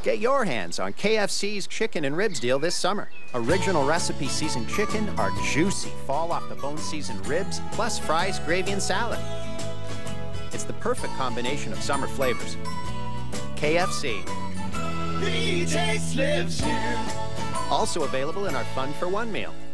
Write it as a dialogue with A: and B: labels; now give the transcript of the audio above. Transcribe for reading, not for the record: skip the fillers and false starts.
A: Get your hands on KFC's chicken and ribs deal this summer. Original recipe seasoned chicken are juicy, fall off the bone seasoned ribs, plus fries, gravy, and salad. It's the perfect combination of summer flavors. KFC.
B: The taste lives here.
A: Also available in our Fun for One meal.